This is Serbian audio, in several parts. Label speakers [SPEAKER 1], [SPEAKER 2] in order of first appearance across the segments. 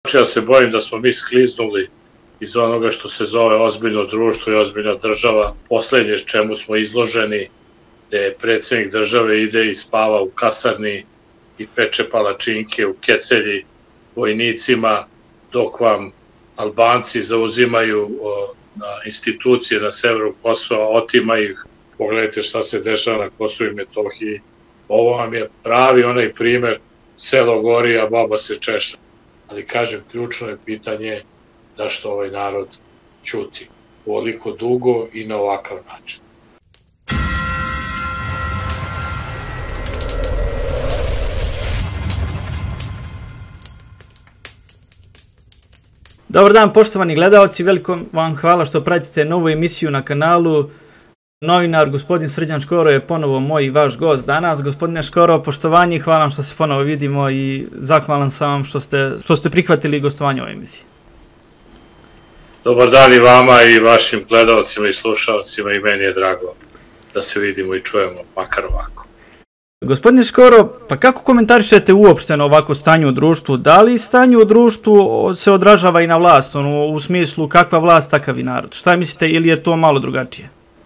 [SPEAKER 1] Ja se bojim da smo mi skliznuli iz onoga što se zove ozbiljno društvo i ozbiljna država. Poslednje čemu smo izloženi, gde predsednik države ide i spava u kasarni i peče palačinke u kecelji vojnicima, dok vam Albanci zauzimaju institucije na severu Kosova, otimaju ih. Pogledajte šta se dešava na Kosovu i Metohiji. Ovo vam je pravi onaj primer, selo gori, a baba se češlja. Ali kažem, ključno je pitanje zašto ovaj narod ćuti ovoliko dugo i na ovakav način.
[SPEAKER 2] Dobar dan, poštovani gledalci, veliko vam hvala što pratite novu emisiju na kanalu. Novinar gospodin Srđan Škoro je ponovo moj i vaš gost danas. Gospodine Škoro, poštovanje, hvala vam što se ponovo vidimo i zahvalan sam vam što ste prihvatili gostovanje u ovoj emisiji.
[SPEAKER 1] Dobar dan i vama i vašim gledalcima i slušalcima, i meni je drago da se vidimo i čujemo, makar ovako.
[SPEAKER 2] Gospodine Škoro, pa kako komentarišete uopšteno ovako stanje u društvu? Da li stanje u društvu se odražava i na vlast, u smislu kakva vlast, takav i narod? Šta mislite, ili je to malo drugačije?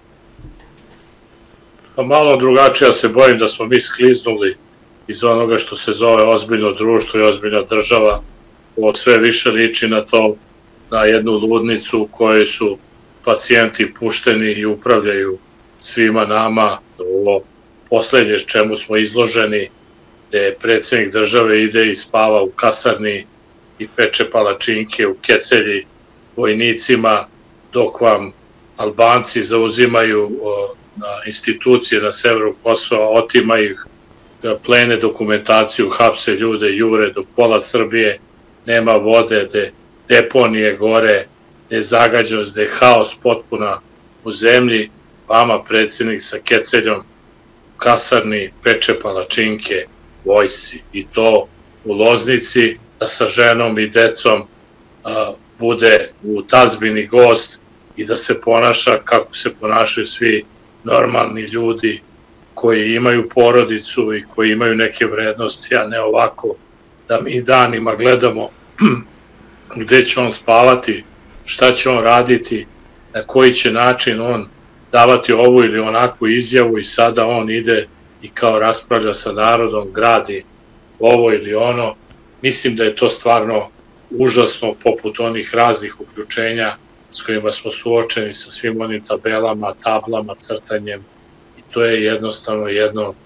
[SPEAKER 1] Pa malo drugačije, ja se bojim da smo mi skliznuli iz onoga što se zove ozbiljno društvo i ozbiljna država. Ovo sve više liči na to, na jednu ludnicu u kojoj su pacijenti pušteni i upravljaju svima nama. Ovo poslednje čemu smo izloženi, gde predsednik države ide i spava u kasarni i peče palačinke u kecelji vojnicima, dok vam Albanci zauzimaju institucije na severu Kosova, otimaju ih, plene dokumentaciju, hapse ljude, jure, dok pola Srbije nema vode, gde deponije gore, gde je zagađenost, gde je haos potpuna u zemlji. Vama predsednik sa keceljom u kasarni peče palačinke vojsci, i to u Loznici, da sa ženom i decom bude u tazbini gost i da se ponaša kako se ponašaju svi normalni ljudi koji imaju porodicu i koji imaju neke vrednosti, a ne ovako da mi danima gledamo gde će on spavati, šta će on raditi, na koji će način on davati ovu ili onakvu izjavu, i sada on ide i kao raspravlja sa narodom, gradi ovo ili ono. Mislim da je to stvarno užasno, poput onih raznih uključenja s kojima smo suočeni sa svim onim tabelama, tablama, crtanjem, i to je jednostavno jedno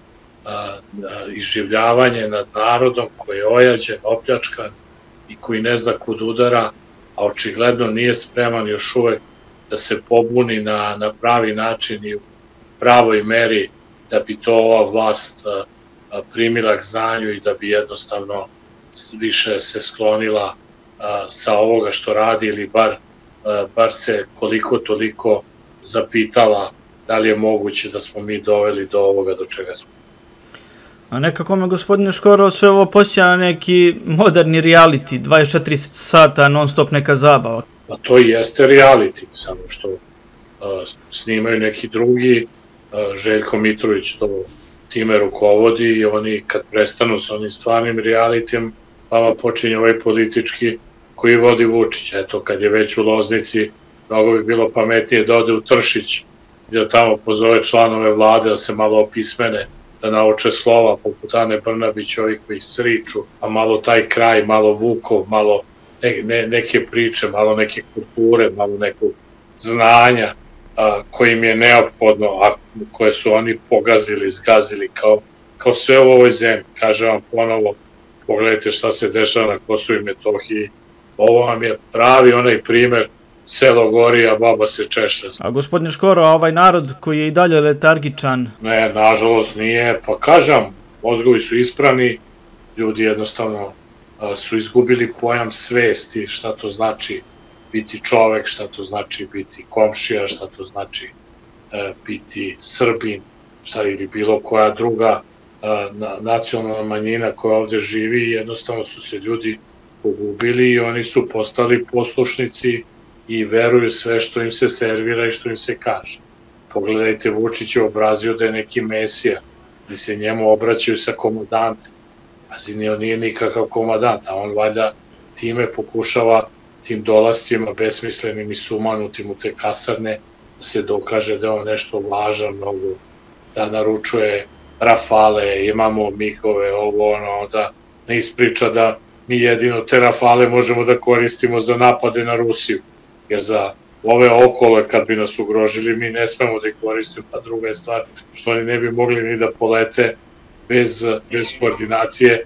[SPEAKER 1] iživljavanje nad narodom koji je ojađen, opljačkan i koji ne zna kud udara, a očigledno nije spreman još uvek da se pobuni na pravi način i u pravoj meri, da bi to ova vlast primila k znanju i da bi jednostavno više se sklonila sa ovoga što radi, ili bar se koliko toliko zapitala da li je moguće da smo mi doveli do ovoga do čega smo.
[SPEAKER 2] A nekako me, gospodine Škoro, sve ovo posjeća na neki moderni reality, 24 sata non stop neka zabava.
[SPEAKER 1] Pa to i jeste reality, samo što snimaju neki drugi, Željko Mitrović to time rukovodi, i oni kad prestanu sa onim stvarnim realityjem, vama počinje ovaj politički koji vodi Vučić. Eto, kad je već u Loznici, mnogo bi bilo pametnije da ode u Tršić, gde tamo pozove članove vlade da se malo opismene, da nauče slova poput Ane Brnabić, ovi koji sriču, a malo taj kraj, malo Vukov, malo neke priče, malo neke kulture, malo nekog znanja kojim je neophodno, a koje su oni pogazili, zgazili kao sve u ovoj zemlji. Kažem vam ponovo, pogledajte šta se dešava na Kosovu i Metohiji. Ovo vam je pravi onaj primer, selo gori, a baba se češlja.
[SPEAKER 2] A gospodine Škoro, a ovaj narod koji je i dalje letargičan?
[SPEAKER 1] Ne, nažalost nije. Pa kažem, mozgovi su isprani, ljudi jednostavno su izgubili pojam svesti, šta to znači biti čovek, šta to znači biti komšija, šta to znači biti Srbin, šta ili bilo koja druga nacionalna manjina koja ovde živi. Jednostavno su se ljudi pogubili i oni su postali poslušnici i veruju sve što im se servira i što im se kaže. Pogledajte, Vučić je obrazio da je neki mesija, da se njemu obraćaju sa komandantem. Pazi, on nije nikakav komandant, a on valjda time pokušava tim dolascima besmislenim i sumanutim u te kasarne da se dokaže da je on nešto važan, mnogo, da naručuje Rafale, imamo Migove, ovo ono, da ne ispriča da mi jedino te Rafale možemo da koristimo za napade na Rusiju, jer za ove okole kad bi nas ugrožili mi ne smemo da ih koristimo, a druga je stvar što oni ne bi mogli ni da polete bez koordinacije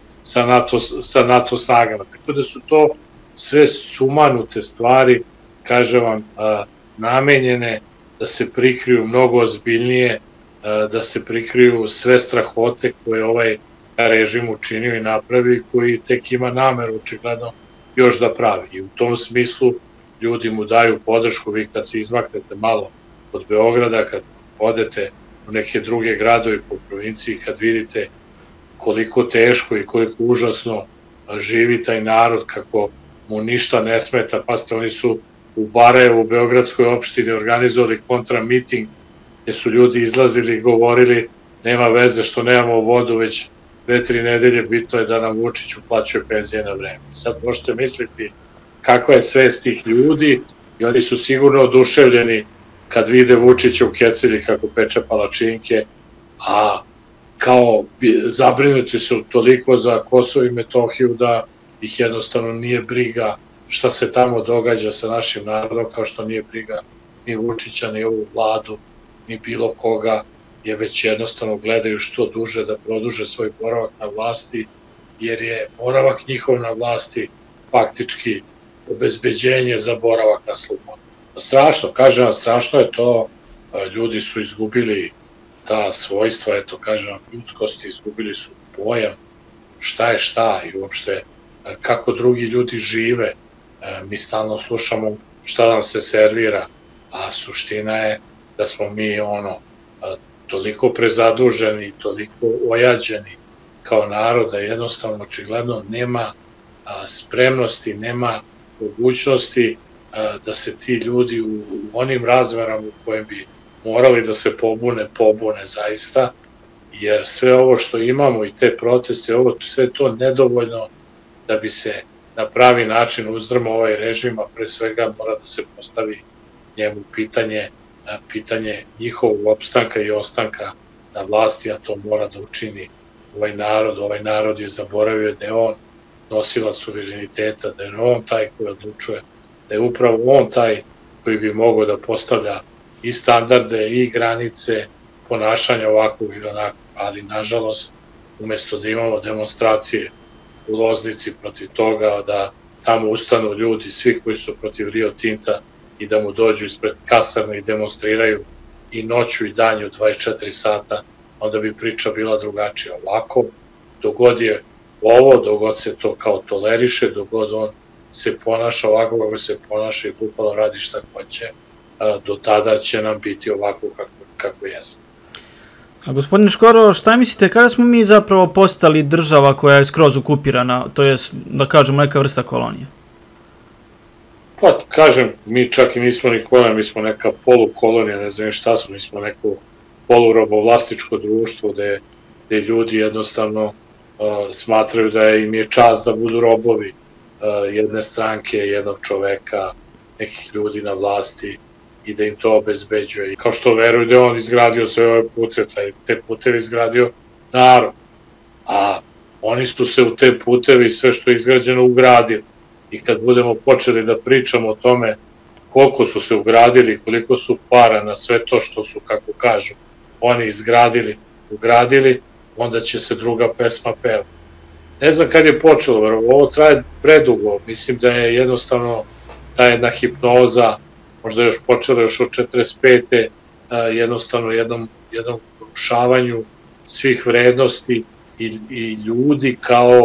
[SPEAKER 1] sa NATO snagama. Tako da su to sve sumanute stvari, kažem vam, namenjene da se prikriju mnogo ozbiljnije, da se prikriju sve strahote koje ovaj režim učinio i napravi, koji tek ima nameru očigledno još da pravi. I u tom smislu ljudi mu daju podršku. Vi kad se izmaknete malo od Beograda, kad odete u neke druge gradove po provinciji, kad vidite koliko teško i koliko užasno živi taj narod, kako mu ništa ne smeta. Pazite, oni su u Barajevu, u Beogradskoj opštini organizovali kontramiting, gde su ljudi izlazili i govorili nema veze što nemamo vodu već 2-3 nedelje, bitno je da nam Vučić uplaćuje penzije na vreme. Sad možete misliti kakva je svest tih ljudi i oni su sigurno oduševljeni kad vide Vučića u Kecilji kako peče palačinke, a kao zabrinuti su toliko za Kosovo i Metohiju da ih jednostavno nije briga šta se tamo događa sa našim narodom, kao što nije briga ni Vučića, ni ovu vladu, ni bilo koga, je već jednostavno gledaju što duže da produže svoj boravak na vlasti, jer je boravak njihov na vlasti faktički obezbeđenje za boravak na slobodu. Strašno, kažem vam, strašno je to, ljudi su izgubili ta svojstva, eto kažem vam, ljudskosti, izgubili su pojam šta je šta i uopšte kako drugi ljudi žive. Mi stalno slušamo šta nam se servira, a suština je da smo mi toliko prezaduženi, toliko ojađeni kao narod, da jednostavno očigledno nema spremnosti, nema mogućnosti da se ti ljudi u onim razmerama u kojem bi morali da se pobune zaista, jer sve ovo što imamo i te proteste, sve to nedovoljno da bi se na pravi način uzdrmao ovaj režim, a pre svega mora da se postavi njemu pitanje njihovog opstanka i ostanka na vlasti, a to mora da učini ovaj narod. Ovaj narod je zaboravio da je on nosilac suvereniteta, da je on taj koji odlučuje, da je upravo on taj koji bi mogao da postavlja i standarde i granice ponašanja ovakvog i onakvog, ali nažalost umesto da imamo demonstracije u Loznici protiv toga, da tamo ustanu ljudi, svi koji su protiv Rio Tinta i da mu dođu ispred kasarne i demonstriraju i noću i danju 24 sata, onda bi priča bila drugačija. Ovako, dogod je ovo, dogod se to kao toleriše, dogod on se ponaša ovako kako se ponaša i bukvalno radi šta hoće, do tada će nam biti ovako kako jeste.
[SPEAKER 2] A gospodine Škoro, šta mislite, kada smo mi zapravo postali država koja je skroz okupirana, to je, da kažemo, neka vrsta kolonije?
[SPEAKER 1] Pa, kažem, mi čak i nismo ni kolonija, mi smo neka polukolonija, ne znam šta smo, mi smo neko polurobovlastičko društvo gde ljudi jednostavno smatraju da im je čast da budu robovi jedne stranke, jednog čoveka, nekih ljudi na vlasti i da im to obezbeđuje. Kao što veruju da je on izgradio sve ove puteve, te puteve izgradio narod, a oni su se u te putevi sve što je izgrađeno ugradili. I kad budemo počeli da pričamo o tome koliko su se ugradili, koliko su para na sve to što su, kako kažu, oni ugradili, onda će se druga pesma peva. Ne znam kad je počelo, ovo traje predugo, mislim da je jednostavno ta jedna hipnoza, možda još počela još od 45. Jednostavno jednom urušavanju svih vrednosti i ljudi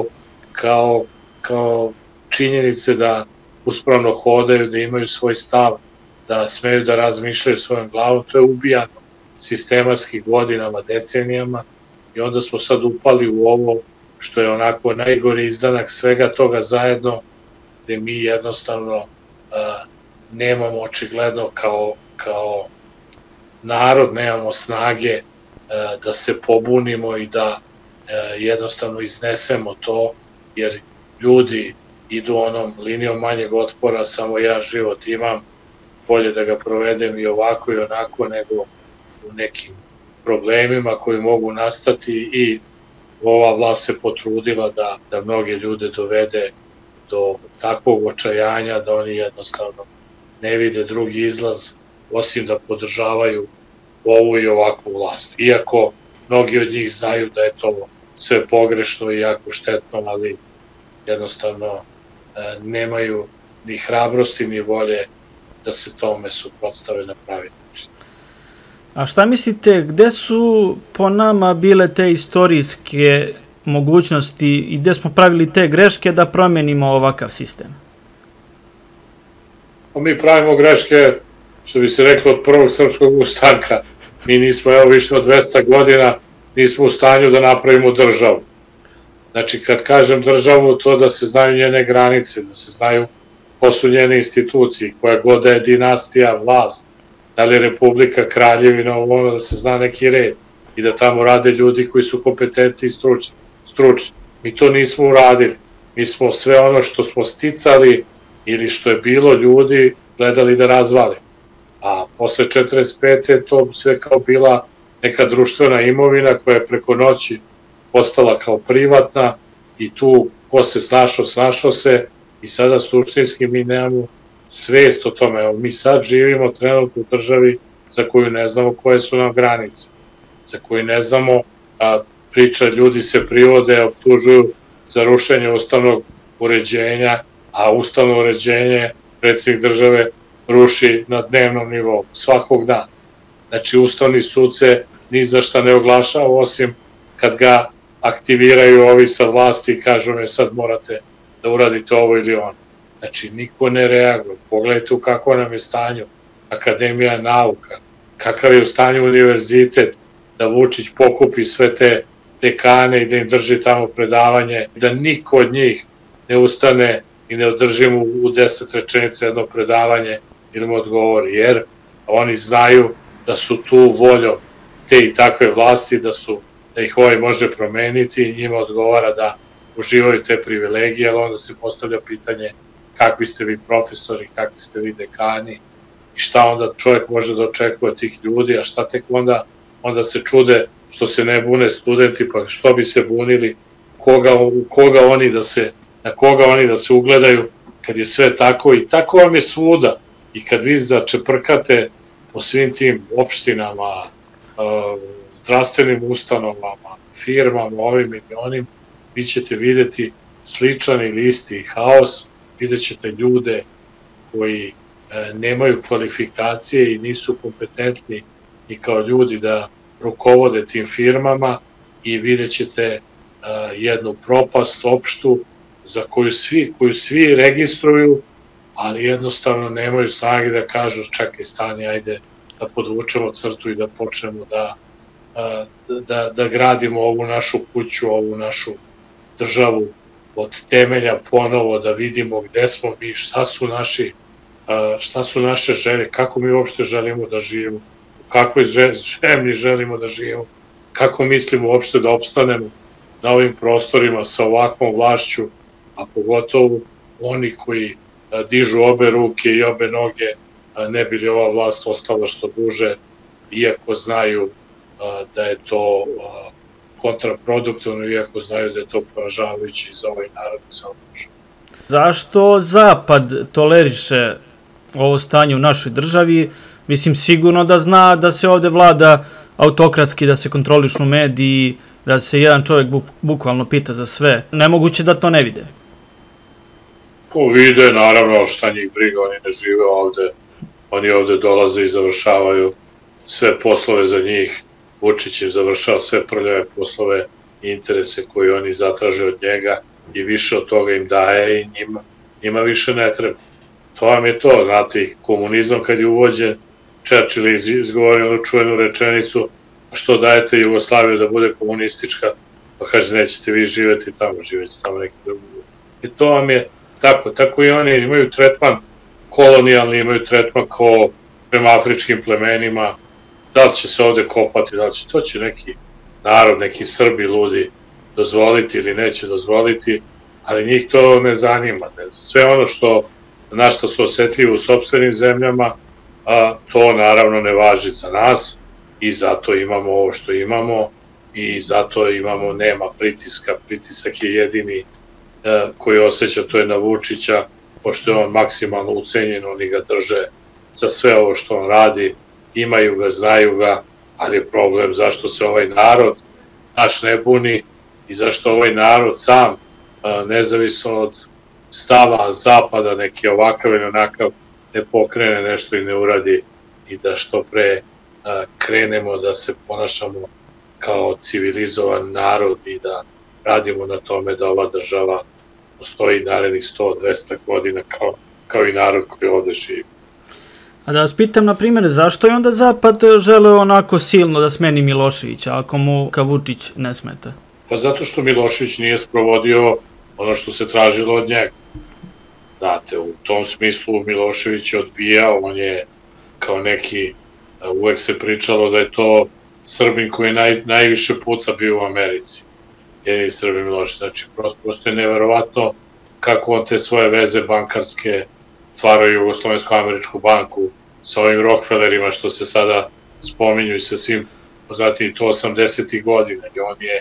[SPEAKER 1] kao činjenice da uspravno hodaju, da imaju svoj stav, da smeju da razmišljaju svojom glavom, to je ubijano sistematski godinama, decenijama i onda smo sad upali u ovo što je onako najgori izdanak svega toga zajedno, gde mi jednostavno nemamo očigledno kao narod, nemamo snage da se pobunimo i da jednostavno iznesemo to, jer ljudi idu onom linijom manjeg otpora, samo ja život imam, bolje da ga provedem i ovako i onako nego u nekim problemima koji mogu nastati i ova vlast se potrudila da mnoge ljude dovede do takvog očajanja da oni jednostavno ne vide drugi izlaz osim da podržavaju ovu i ovakvu vlast. Iako mnogi od njih znaju da je to sve pogrešno i jako štetno, ali jednostavno nemaju ni hrabrosti ni volje da se tome suprotstave na pravi način.
[SPEAKER 2] A šta mislite, gde su po nama bile te istorijske mogućnosti i gde smo pravili te greške da promenimo ovakav sistem?
[SPEAKER 1] Mi pravimo greške, što bi se reklo, od prvog srpskog ustanka. Mi nismo, evo više od 200 godina, nismo u stanju da napravimo državu. Znači, kad kažem državu, to da se znaju njene granice, da se znaju ko su njene institucije, koja god da je dinastija, vlast, da li je republika, kraljevina, ono da se zna neki red i da tamo rade ljudi koji su kompetentni i stručni. Mi to nismo uradili. Mi smo sve ono što smo sticali ili što je bilo ljudi gledali da razvali. A posle 45. to sve kao bila neka društvena imovina koja je preko noći postala kao privatna i tu ko se snašao se i sada suštinski mi nemamo svest o tome. Evo, mi sad živimo trenutno u državi za koju ne znamo koje su nam granice, za koju ne znamo, ljudi se privode, optužuju za rušenje ustavnog uređenja, a ustavno uređenje predsjednik države ruši na dnevnom nivou, svakog dana. Znači, Ustavni sud se ni za šta ne oglašava, osim kad ga aktiviraju ovi sa vlasti i kažu ne, sad morate da uradite ovo ili ono. Znači, niko ne reaguje. Pogledajte u kakvo nam je stanju Akademija nauka, kakav je u stanju univerzitet, da Vučić pokupi sve te dekane i da im drži tamo predavanje, da niko od njih ne ustane i ne održi mu u 10 rečenica jedno predavanje ili mu odgovori, jer oni znaju da su tu voljom te i takve vlasti, da ih ovaj može promeniti i njima odgovara da uživaju te privilegije, ali onda se postavlja pitanje kakvi ste vi profesori, kakvi ste vi dekani i šta onda čovjek može da očekuje od tih ljudi, a šta tek onda se čude što se ne bune studenti, pa što bi se bunili, na koga oni da se ugledaju kad je sve tako i tako vam je svuda. I kad vi začeprkate po svim tim opštinama, zdravstvenim ustanovama, firmama, ovim i onim, vi ćete videti sličan ili isti haos, vidjet ćete ljude koji nemaju kvalifikacije i nisu kompetentni i kao ljudi da rukovode tim firmama i vidjet ćete jednu propast opštu za koju svi registruju, ali jednostavno nemaju snage da kažu čekaj stani, ajde da podvučemo crtu i da počnemo da gradimo ovu našu kuću, ovu našu državu od temelja ponovo, da vidimo gde smo mi, šta su naše želje, kako mi uopšte želimo da živimo, u kakvoj zemlji želimo da živimo, kako mislimo uopšte da opstanemo na ovim prostorima sa ovakvom vlašću, a pogotovo oni koji dižu obe ruke i obe noge, ne bi li ova vlast ostala što duže, iako znaju da je to kontraproduktivno, iako znaju da je to poražavajuće za ovaj narod i za ovu državu.
[SPEAKER 2] Zašto Zapad toleriše ovo stanje u našoj državi? Mislim, sigurno da zna da se ovde vlada autokratski, da se kontrolišu mediji, da se jedan čovjek bukvalno pita za sve. Nemoguće da to ne vide.
[SPEAKER 1] Vide, naravno, šta njih briga, oni ne žive ovde, oni ovde dolaze i završavaju sve poslove za njih, Vučić im završava sve prljave poslove i interese koje oni zatraže od njega i više od toga im daje i njima više ne treba. To vam je to, znate, komunizam kad je uvođen, Churchill je izgovorio onu čuvenu rečenicu, što dajete Jugoslaviju da bude komunistička, pa kaže nećete vi živeti tamo, živeće tamo neki drugi. I to vam je tako i oni imaju tretman kolonijalni, imaju tretman kao prema afričkim plemenima, da li će se ovde kopati, da li će, to će neki narod, neki Srbi ludi dozvoliti ili neće dozvoliti, ali njih to ne zanima. Sve ono na što su osjetljivi u sopstvenim zemljama, to naravno ne važi za nas i zato imamo ovo što imamo i zato nema pritiska. Pritisak je jedini koji osjeća, to je na Vučića, pošto je on maksimalno ucenjen, oni ga drže za sve ovo što on radi, imaju ga, znaju ga, ali je problem zašto se ovaj narod naš ne buni i zašto ovaj narod sam, nezavisno od stava Zapada, neki ovakav ili onakav, ne pokrene nešto i ne uradi i da što pre krenemo da se ponašamo kao civilizovan narod i da radimo na tome da ova država postoji narednih 100-200 godina kao i narod koji ovde živi.
[SPEAKER 2] A da vas pitam, na primjer, zašto je onda Zapad želeo onako silno da smeni Miloševića, ako mu Vučić ne smeta?
[SPEAKER 1] Pa zato što Milošević nije sprovodio ono što se tražilo od njega. Znate, u tom smislu Milošević je odbijao, on je kao neki, uvek se pričalo da je to Srbin koji je najviše puta bio u Americi. Jedini Srbin Milošević. Znači, prosto je neverovatno kako on te svoje veze bankarske stvaraju Jugoslovensko-američku banku sa ovim Rockefellerima što se sada spominju i sa svim, zatim to 80. godina i on je,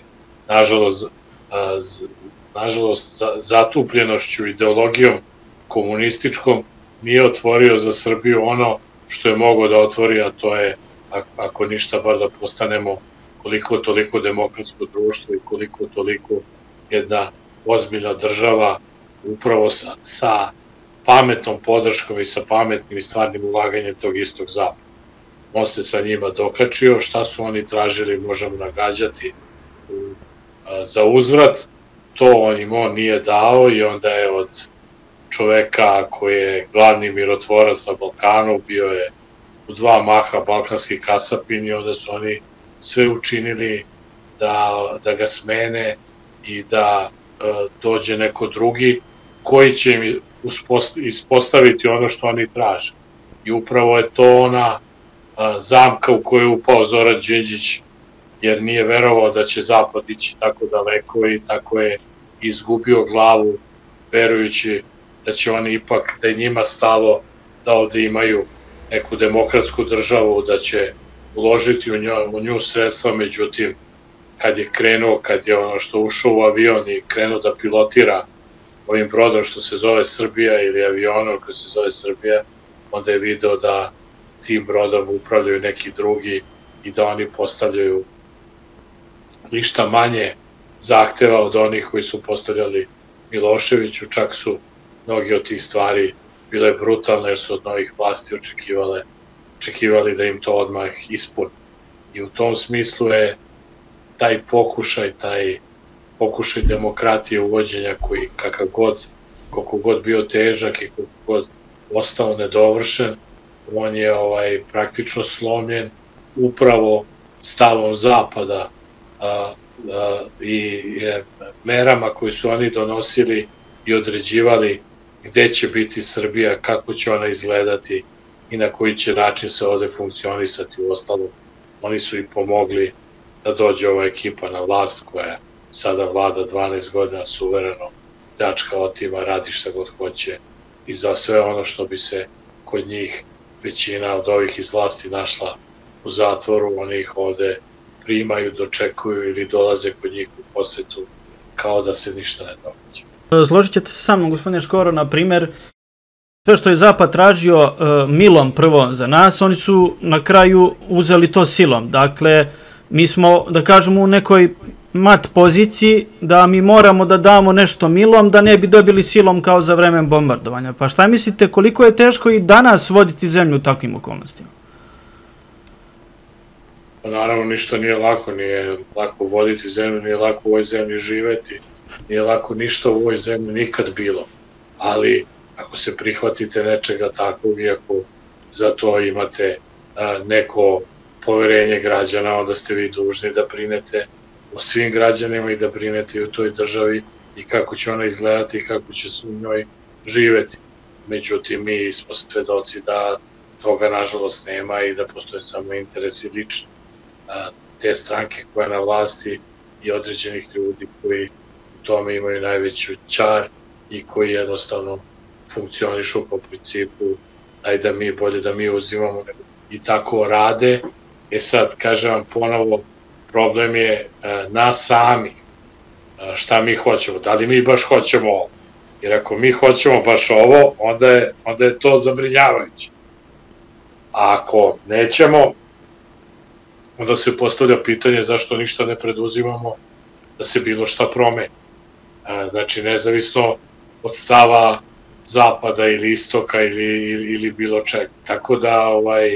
[SPEAKER 1] nažalost, zatupljenošću, ideologijom komunističkom nije otvorio za Srbiju ono što je mogao da otvori, a to je, ako ništa, bar da postanemo koliko toliko demokratsko društvo i koliko toliko jedna ozbiljna država upravo sa pametnom podrškom i sa pametnim i stvarnim ulaganjem tog istog Zapada. On se sa njima dokačio, šta su oni tražili možemo nagađati za uzvrat, to on nije dao i onda je od čoveka koji je glavni mirotvorac na Balkanu, bio je u 2 maha balkanski kasapin i onda su oni sve učinili da ga smene i da dođe neko drugi koji će im ispostaviti ono što oni traže. I upravo je to ona zamka u koju je upao Zoran Đinđić, jer nije verovao da će Zapad ići tako daleko i tako je izgubio glavu, verujući da će oni ipak, da je njima stalo da ovde imaju neku demokratsku državu, da će uložiti u nju sredstva, međutim, kad je ono što ušao u avion i krenuo da pilotira ovim brodom što se zove Srbija ili avionom koji se zove Srbija, onda je video da tim brodom upravljaju neki drugi i da oni postavljaju ništa manje zahteva od onih koji su postavljali Miloševiću, čak su mnogi od tih stvari bile brutalne jer su od novih vlasti očekivali da im to odmah ispuni. I u tom smislu je taj pokušaj demokratije uvođenja koji koliko god bio težak i koliko god ostao nedovršen, on je praktično slomljen upravo stavom Zapada i merama koje su oni donosili i određivali gde će biti Srbija, kako će ona izgledati i na koji će način se ovde funkcionisati. U ostalom, oni su i pomogli da dođe ova ekipa na vlast koja sada vlada 12 godina suvereno, pljačka, otima, radi šta god hoće i za sve ono što bi se kod njih većina od ovih iz vlasti našla u zatvoru, oni ih ovde primaju, dočekuju ili dolaze kod njih u posetu kao da se ništa ne događa.
[SPEAKER 2] Složit ćete se sa mnom, gospodine Škoro, na primer, sve što je Zapad tražio milom prvo za nas, oni su na kraju uzeli to silom. Dakle, mi smo, da kažemo, u nekoj mat poziciji da mi moramo da damo nešto milom da ne bi dobili silom kao za vreme bombardovanja. Pa šta mislite, koliko je teško i danas voditi zemlju u takvim okolnostima?
[SPEAKER 1] Naravno, ništa nije lako voditi zemlju, nije lako u ovoj zemlji živeti, nije lako ništa u ovoj zemlji nikad bilo, ali ako se prihvatite nečega takvog i ako za to imate neko poverenje građana, onda ste vi dužni da brinete o svim građanima i da brinete i u toj državi i kako će ona izgledati i kako će se u njoj živeti. Međutim, mi smo svedoci da toga nažalost nema i da postoje samo interesi lični te stranke koja je na vlasti i određenih ljudi koji u tome imaju najveću čar i koji jednostavno funkcionišu po principu aj da mi bolje da mi uzimamo i tako rade. Sad, kažem vam ponovo, problem je nas sami, šta mi hoćemo, da li mi baš hoćemo ovo, jer ako mi hoćemo baš ovo, onda je to zabrinjavajuće. A ako nećemo, onda se postavlja pitanje zašto ništa ne preduzimamo da se bilo šta promeni. Znači, nezavisno od stava zapada ili istoka ili bilo čega. Tako da,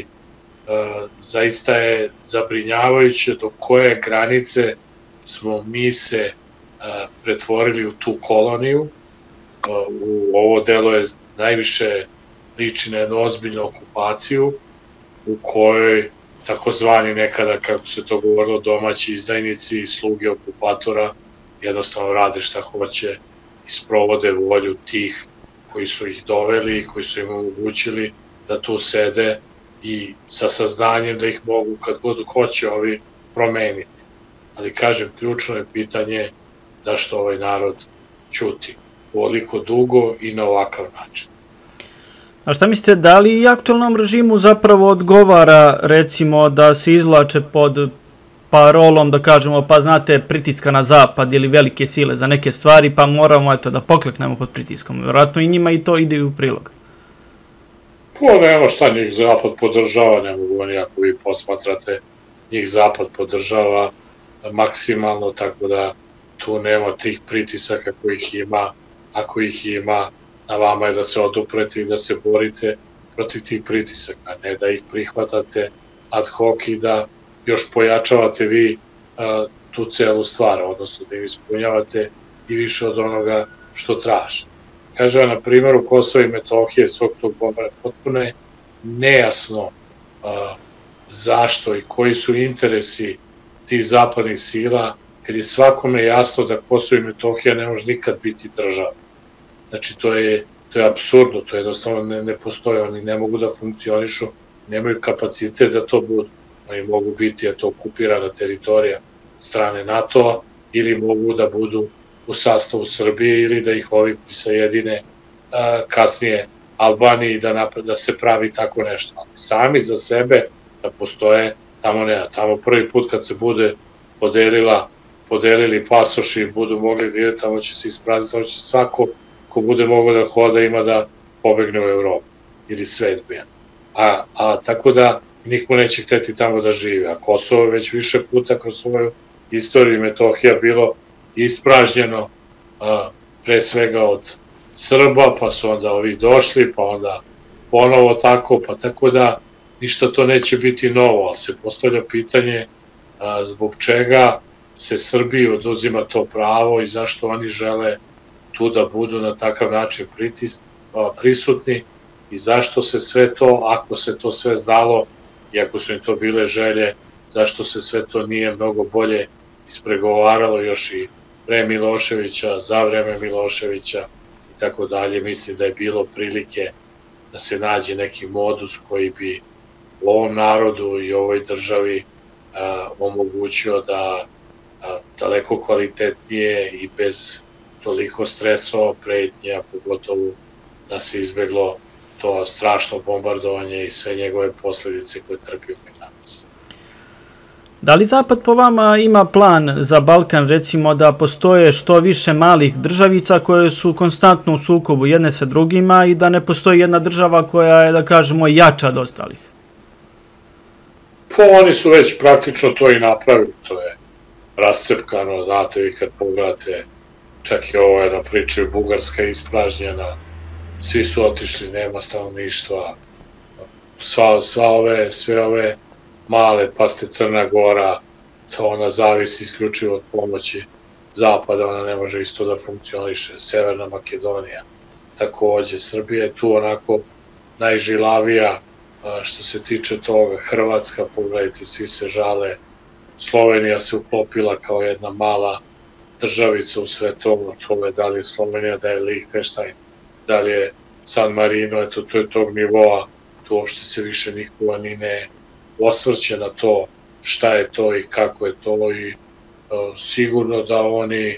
[SPEAKER 1] zaista je zabrinjavajuće do koje granice smo mi se pretvorili u tu koloniju. Ovo delo je najviše liči na jednu ozbiljnu okupaciju u kojoj takozvani nekada, kako se to govorilo, domaći izdajnici i sluge okupatora jednostavno rade šta hoće i sprovode volju tih koji su ih doveli i koji su im omogućili da tu sede i sa saznanjem da ih mogu kad god hoće ovi promeniti. Ali kažem, ključno je pitanje zašto ovaj narod ćuti ovoliko dugo i na ovakav način.
[SPEAKER 2] A šta mislite, da li aktualnom režimu zapravo odgovara, recimo, da se izvlače pod parolom, da kažemo, pa znate, pritiska na zapad ili velike sile za neke stvari, pa moramo da pokleknemo pod pritiskom. Vjerojatno i njima i to ide u prilog.
[SPEAKER 1] Nema šta njih zapad podržava, ne mogu oni, ako vi posmatrate, njih zapad podržava maksimalno, tako da tu nema tih pritisaka kojih ima, ako ih ima, na vama je da se oduprete i da se borite protiv tih pritisaka, ne da ih prihvatate ad hoc i da još pojačavate vi tu celu stvar, odnosno da im ispunjavate i više od onoga što traže. Kažem, na primjeru Kosova i Metohije, svog tog bombara, potpuno je nejasno zašto i koji su interesi tih zapadnih sila, kad je svakome jasno da Kosovo i Metohija ne može nikad biti država. Znači, to je apsurdno, to jednostavno ne postoje, oni ne mogu da funkcionišu, nemaju kapacitet da to budu. Oni mogu biti, to okupirana teritorija strane NATO-a, ili mogu da budu u sastavu Srbije, ili da ih ovi prisajedine kasnije Albaniji da se pravi tako nešto. Ali sami za sebe da postoje, tamo nema. Tamo prvi put kad se bude podelili pasoši i budu mogli da ide, tamo će se isprazniti, tamo će svako ko bude mogao da hoda ima da pobegne u Evropu ili svet bijan. Tako da niko neće hteti tamo da živi. A Kosovo je već više puta kroz svoju istoriju i Metohija bilo ispražnjeno pre svega od Srba, pa su onda ovi došli, pa onda ponovo tako, pa tako da ništa to neće biti novo, ali se postavlja pitanje zbog čega se Srbiji oduzima to pravo i zašto oni žele tu da budu na takav način prisutni i zašto se sve to, ako se to sve znalo i ako su im to bile želje, zašto se sve to nije mnogo bolje ispregovaralo još i pre Miloševića, za vreme Miloševića i tako dalje. Mislim da je bilo prilike da se nađe neki modus koji bi ovom narodu i ovoj državi omogućio da daleko kvalitetnije i bez toliko stresova, pretnja, pogotovo da se izbeglo to strašno bombardovanje i sve njegove posljedice koje trpimo i danas.
[SPEAKER 2] Da li Zapad po vama ima plan za Balkan, recimo da postoje što više malih državica koje su konstantno u sukobu jedne sa drugima i da ne postoji jedna država koja je, da kažemo, jača od ostalih?
[SPEAKER 1] Pa oni su već praktično to i napravili, to je rascepkano, znate vi kad pogledate, čak i ovo je na pričaju, Bugarska je ispražnjena, svi su otišli, nema stanovništva, sve ove male, pa ste Crna Gora, to ona zavisi isključivo od pomoći Zapada, ona ne može isto da funkcioniše, Severna Makedonija, takođe, Srbija je tu onako najžilavija što se tiče toga, Hrvatska, pogledajte, svi se žale, Slovenija se uklopila kao jedna mala državica u sve to je da li je Slovenija, da je Lichtenstein, da li je San Marino, to je tog nivoa, tu uopšte se više niko ni ne osvrće na to šta je to i kako je to i sigurno da oni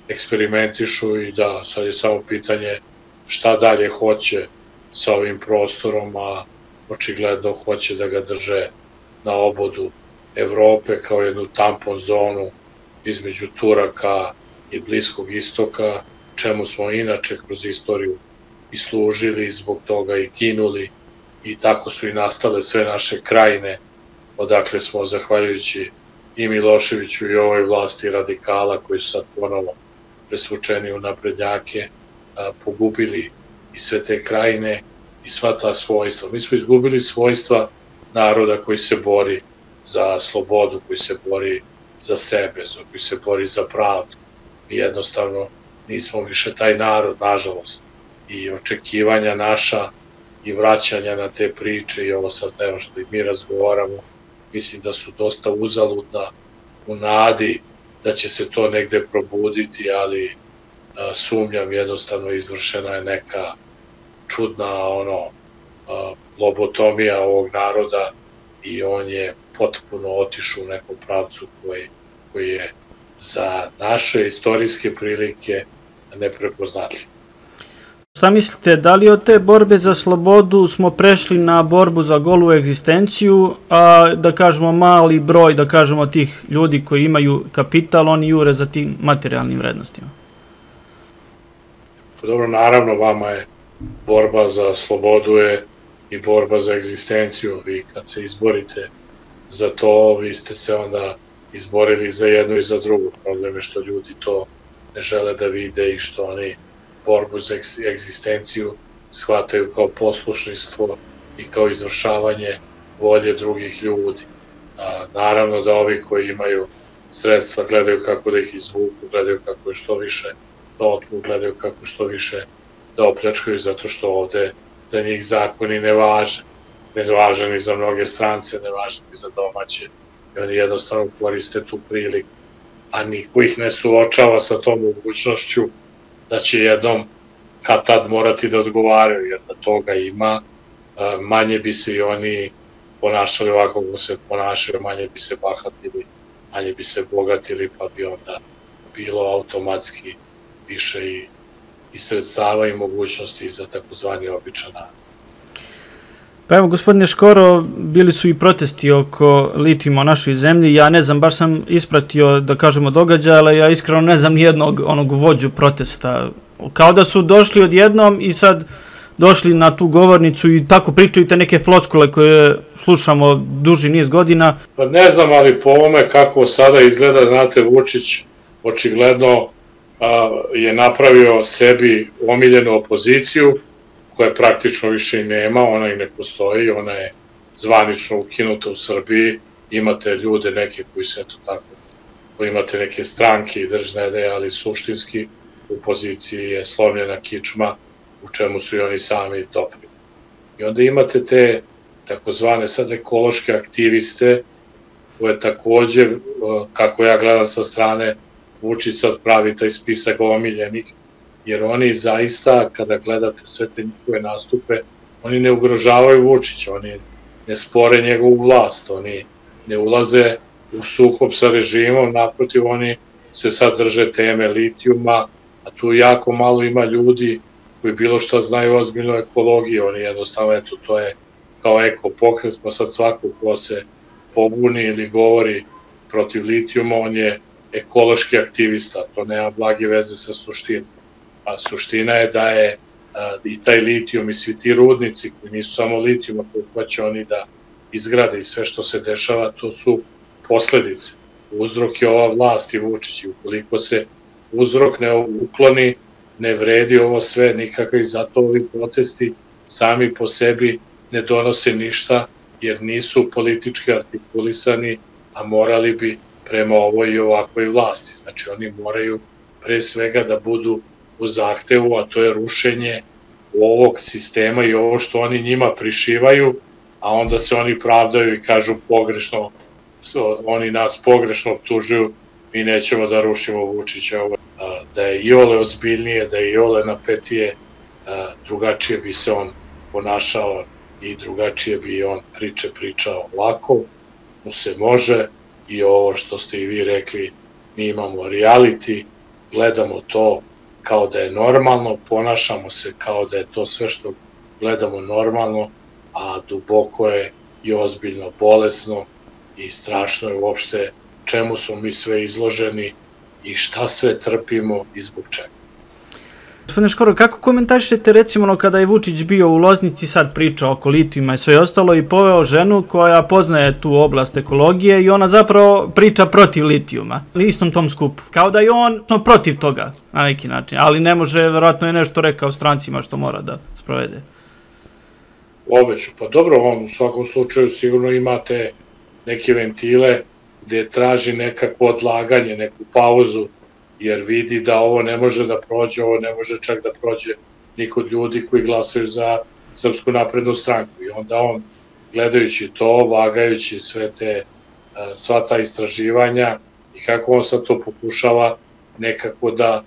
[SPEAKER 1] eksperimentišu i da, sad je samo pitanje šta dalje hoće sa ovim prostorom, a očigledno hoće da ga drže na obodu Evrope kao jednu tampon zonu između Turaka i Bliskog istoka, čemu smo inače kroz istoriju i služili, zbog toga i ginuli, i tako su i nastale sve naše krajine, odakle smo, zahvaljujući i Miloševiću i ovoj vlasti radikala koji su sad ponovo presvučeni u naprednjake, pogubili i sve te krajine i sva ta svojstva. Mi smo izgubili svojstva naroda koji se bori za slobodu, koji se bori za sebe, koji se bori za pravdu. Mi jednostavno nismo više taj narod, nažalost. I očekivanja naša i vraćanja na te priče i ovo sad evo što i mi razgovaramo, mislim da su dosta uzaludna u nadi da će se to negde probuditi, ali sumnjam, jednostavno izvršena je neka čudna lobotomija ovog naroda i on je potpuno otišao u nekom pravcu koji je za naše istorijske prilike neprepoznatljiv.
[SPEAKER 2] Šta mislite, da li od te borbe za slobodu smo prešli na borbu za golu egzistenciju, a da kažemo mali broj, da kažemo tih ljudi koji imaju kapital, oni jure za tim materijalnim vrednostima?
[SPEAKER 1] Dobro, naravno, vama je borba za slobodu je i borba za egzistenciju. Vi kad se izborite za to, vi ste se onda izborili za jedno i za drugo. Problem je što ljudi to ne žele da vide i što oni borbu za egzistenciju shvataju kao poslušništvo i kao izvršavanje volje drugih ljudi. Naravno da ovi koji imaju sredstva gledaju kako da ih izvuku, gledaju kako je što više da otmu, gledaju kako što više da opljačkaju, zato što ovde za njih zakoni ne važe. Ne važe ni za mnoge strance, ne važe ni za domaće. I oni jednostavno koriste tu priliku. A niko ih ne suočava sa tom mogućnošću da će jednom kad tad morati da odgovaraju, jer da toga ima, manje bi se i oni ponašali ovako kako se ponašaju, manje bi se bahatili, manje bi se bogatili, pa bi onda bilo automatski više i sredstava i mogućnosti za takozvani običan narod.
[SPEAKER 2] Pa evo, gospodine Škoro, bili su i protesti oko litijuma u našoj zemlji. Ja ne znam, baš sam ispratio, da kažemo, događaja, ali ja iskreno ne znam nijednog onog vođu protesta. Kao da su došli odjednom i sad došli na tu govornicu i tako pričaju te neke floskule koje slušamo duži niz godina.
[SPEAKER 1] Pa ne znam, ali po ovome kako sada izgleda, znate, Vučić očigledno je napravio sebi omiljenu opoziciju, koja praktično više i nema, ona i ne postoji, ona je zvanično ukinuta u Srbiji, imate ljude neke koji se eto tako, imate neke stranke i držne ideje, ali suštinski u poziciji je slomljena kičma, u čemu su i oni sami dopri. I onda imate te takozvane sad ekološke aktiviste, koje takođe, kako ja gledam sa strane, Vučić sad pravi taj spisak omiljenih, jer oni zaista, kada gledate sve te njihove nastupe, oni ne ugrožavaju Vučića, oni ne spore njegovu vlast, oni ne ulaze u sukob sa režimom, naprotiv, oni se sad drže teme litijuma, a tu jako malo ima ljudi koji bilo šta znaju ozbiljno ekologiju, oni jednostavno, eto, to je kao ekopokret, pa sad svako ko se pobuni ili govori protiv litijuma, on je ekološki aktivista, to nema blage veze sa suštinom. A suština je da je i taj litijum i svi ti rudnici koji nisu samo litijuma koji hoće oni da izgrade i sve što se dešava, to su posledice. Uzrok je ova vlast i Vučić i ukoliko se uzrok ne ukloni, ne vredi ovo sve nikako i zato ovi protesti sami po sebi ne donose ništa jer nisu politički artikulisani, a morali bi prema ovoj i ovakvoj vlasti. Znači oni moraju pre svega da budu u zahtevu, a to je rušenje ovog sistema i ovo što oni njima prišivaju, a onda se oni pravdaju i kažu pogrešno, oni nas pogrešno optužuju, mi nećemo da rušimo Vučića. Da je iole ozbiljnije, da je iole napetije, drugačije bi se on ponašao i drugačije bi on pričao ovako, mu se može i ovo što ste i vi rekli, mi imamo reality, gledamo to kao da je normalno, ponašamo se kao da je to sve što gledamo normalno, a duboko je i ozbiljno bolesno i strašno je uopšte čemu smo mi sve izloženi i šta sve trpimo i zbog čega.
[SPEAKER 2] Gospodine Škoro, kako komentarišete recimo kada je Vučić bio u Loznici, sad priča oko litijuma i sve ostalo i poveo ženu koja poznaje tu oblast ekologije i ona zapravo priča protiv litijuma na istom tom skupu. Kao da je on protiv toga na neki način, ali ne može, verovatno je nešto rekao strancima što mora da sprovede.
[SPEAKER 1] Obeću, pa dobro, on u svakom slučaju sigurno imate neke ventile gde traži nekako odlaganje, neku pauzu, jer vidi da ovo ne može da prođe, ovo ne može čak da prođe ni kod ljudi koji glasaju za Srpsku naprednu stranku. I onda on, gledajući to, vagajući sva ta istraživanja i kako on sad to pokušava nekako da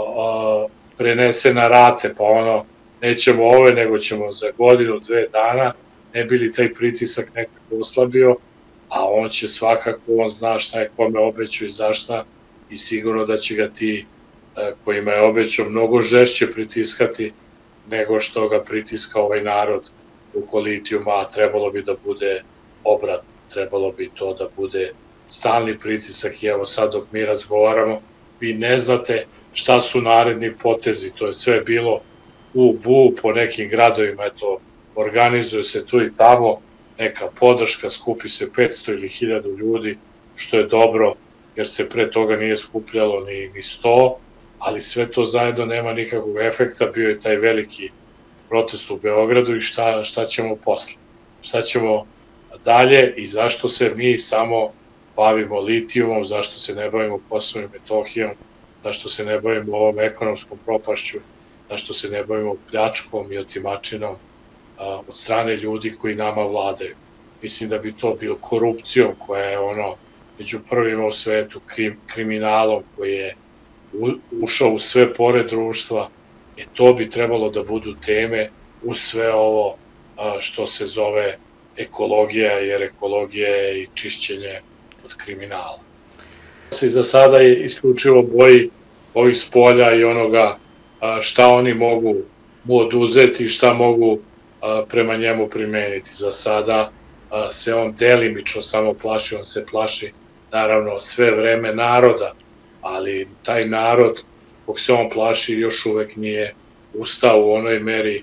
[SPEAKER 1] prenese na rate, pa ono, nećemo ove, nego ćemo za godinu, 2 dana, ne bi li taj pritisak nekako oslabio, a on će svakako, on zna šta je kome obećao i zašta, i sigurno da će ga ti kojima je obećao mnogo žešće pritiskati nego što ga pritiska ovaj narod oko litijuma, a trebalo bi da bude obratno, trebalo bi to da bude stalni pritisak i evo sad dok mi razgovaramo, vi ne znate šta su naredni potezi, to je sve bilo bu po nekim gradovima, eto, organizuje se tu i tamo, neka podrška, skupi se 500 ili 1000 ljudi, što je dobro, jer se pre toga nije skupljalo ni 100, ali sve to zajedno nema nikakvog efekta, bio je taj veliki protest u Beogradu i šta ćemo posle? Šta ćemo dalje i zašto se mi samo bavimo litijumom, zašto se ne bavimo Kosovom i Metohijom, zašto se ne bavimo ovom ekonomskom propašću, zašto se ne bavimo pljačkom i otimačinom od strane ljudi koji nama vladaju. Mislim da bi to bilo korupcijom koja je ono među prvima u svetu, kriminalom koji je ušao u sve pore društva, to bi trebalo da budu teme u sve ovo što se zove ekologija, jer ekologija je i čišćenje od kriminala. Se za sada je isključivo boji ovih spolja i onoga šta oni mogu mu oduzeti i šta mogu prema njemu primeniti. Za sada se on delimično samo plaši, on se plaši naravno sve vreme naroda, ali taj narod kog se on plaši još uvek nije ustao u onoj meri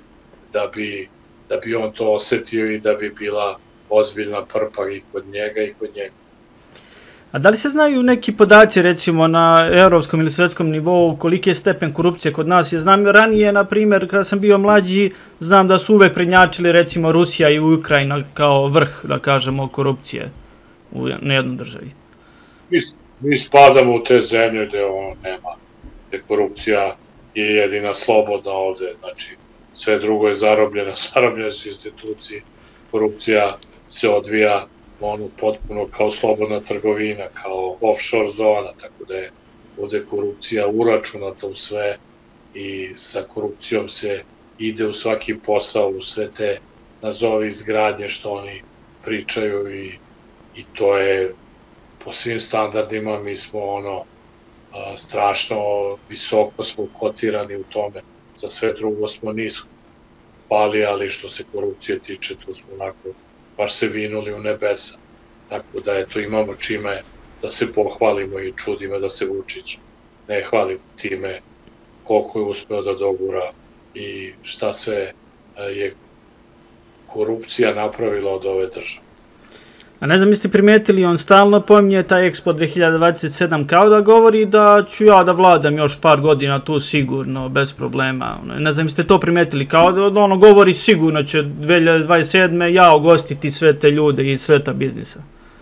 [SPEAKER 1] da bi on to osetio i da bi bila ozbiljna prpa i kod njega i kod njega.
[SPEAKER 2] A da li se znaju neki podaci, recimo, na evropskom ili svetskom nivou, koliki je stepen korupcije kod nas? Ja znam ranije, na primjer, kada sam bio mlađi, znam da su uvek prednjačili, recimo, Rusija i Ukrajina kao vrh, da kažemo, korupcije na jednoj državi.
[SPEAKER 1] Mi spadamo u te zemlje gde nema, gde korupcija je jedina slobodna ovde, znači sve drugo je zarobljeno su institucije, korupcija se odvija potpuno kao slobodna trgovina, kao offshore zona, tako da je ovde korupcija uračunata u sve i sa korupcijom se ide u svaki posao, u sve te nazovi izgradnje što oni pričaju i to je po svim standardima, mi smo strašno visoko smo kotirani u tome, za sve drugo smo nisko pali, ali što se korupcije tiče, tu smo onako baš se vinuli u nebesa. Tako da eto imamo čime da se pohvalimo i čudimo da se Vučić ne hvali time koliko je uspeo da dogura i šta sve je korupcija napravila od ove države.
[SPEAKER 2] A ne znam, jeste primetili, on stalno pominje taj Expo 2027 kao da govori da ću ja da vladam još par godina tu sigurno, bez problema. Ne znam, jeste to primetili, kao da ono govori sigurno će 2027. ja ugostiti sve te ljude iz sveta biznisa.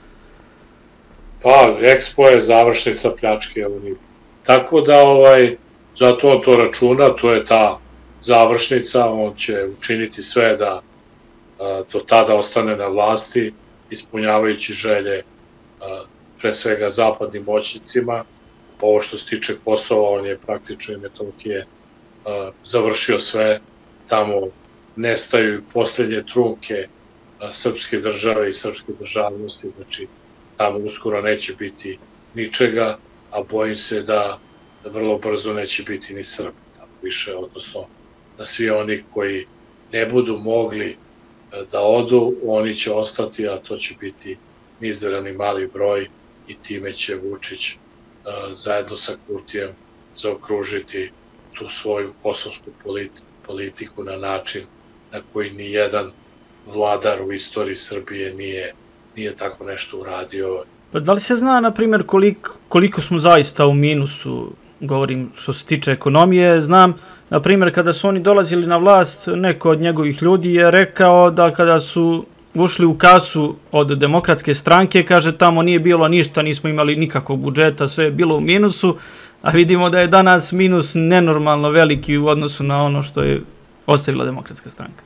[SPEAKER 1] Pa, Expo je završnica pljačke. Tako da, zato on to računa, to je ta završnica, on će učiniti sve da do tada ostane na vlasti, ispunjavajući želje pre svega zapadnim moćnicima. Ovo što se tiče Kosova, on je praktično i Metohije završio sve, tamo nestaju poslednje trunke srpske države i srpske državnosti, znači tamo uskoro neće biti ničega, a bojim se da vrlo brzo neće biti ni Srbi tamo više, odnosno da svi oni koji ne budu mogli da odu, oni će ostati, a to će biti mizerani mali broj i time će Vučić zajedno sa Kurtijem zaokružiti tu svoju kosovsku politiku na način na koji ni jedan vladar u istoriji Srbije nije tako nešto uradio.
[SPEAKER 2] Pa da li se zna, na primjer, koliko smo zaista u minusu, govorim što se tiče ekonomije? Znam, na primjer, kada su oni dolazili na vlast, neko od njegovih ljudi je rekao da kada su ušli u kasu od Demokratske stranke, kaže tamo nije bilo ništa, nismo imali nikakvog budžeta, sve je bilo u minusu, a vidimo da je danas minus nenormalno veliki u odnosu na ono što je ostavila Demokratska stranka.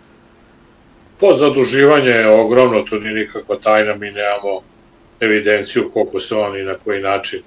[SPEAKER 1] Zaduživanje je ogromno, to nije nikakva tajna, mi nemamo evidenciju koliko se on i na koji način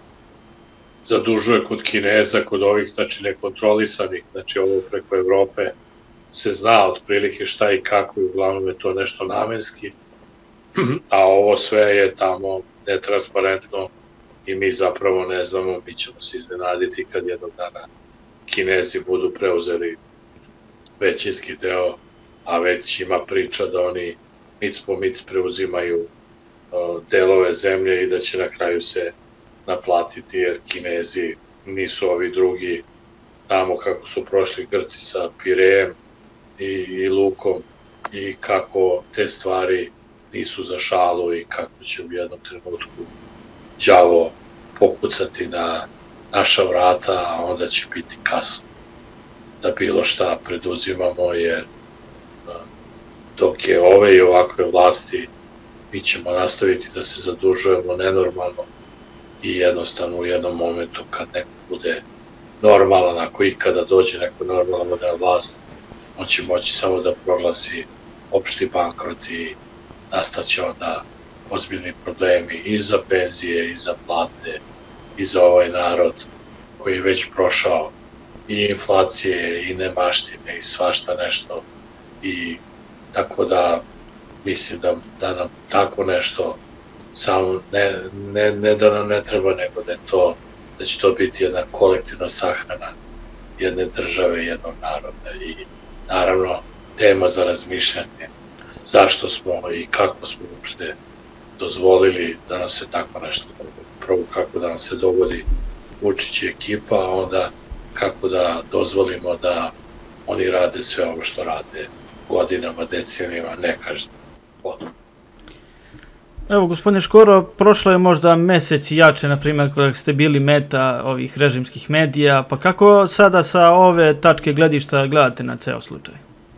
[SPEAKER 1] zadužuje kod Kineza, kod ovih, znači, nekontrolisanih, znači ovo preko Evrope se zna otprilike šta i kako i uglavnom je to nešto namenski, a ovo sve je tamo netransparentno i mi zapravo ne znamo, mi ćemo se iznenaditi kad jednog dana Kinezi budu preuzeli većinski deo, a već ima priča da oni mic po mic preuzimaju delove zemlje i da će na kraju se naplatiti, jer Kinezi nisu ovi drugi, znamo kako su prošli Grci sa Pirejem i Lukom i kako te stvari nisu za šalu i kako će u jednom trenutku đavo pokucati na naša vrata, a onda će biti kasno da bilo šta preduzimamo, jer dok je ove i ovakve vlasti mi ćemo nastaviti da se zadužujemo nenormalno i jednostavno u jednom momentu kad neko bude normalan, ako ikada dođe neko normalan na vlast, on će moći samo da proglasi opšti bankrot i nastaće onda ozbiljni problemi i za penzije, i za plate, i za ovaj narod koji je već prošao i inflacije, i nemaštine, i svašta nešto. I tako da mislim da nam tako nešto samo ne da nam ne treba, nego da će to biti jedna kolektivna sahrana jedne države, jednog naroda i naravno tema za razmišljanje zašto smo i kako smo uopšte dozvolili da nam se tako nešto dogodi. Prvo kako da nam se dogodi Vučić i ekipa, a onda kako da dozvolimo da oni rade sve ovo što rade godinama, decenijama, nekažnjeno.
[SPEAKER 2] Evo, gospodine Škoro, prošlo je možda mesec i jače, na primjer, kada ste bili meta ovih režimskih medija, pa kako sada sa ove tačke gledišta gledate na ceo slučaj?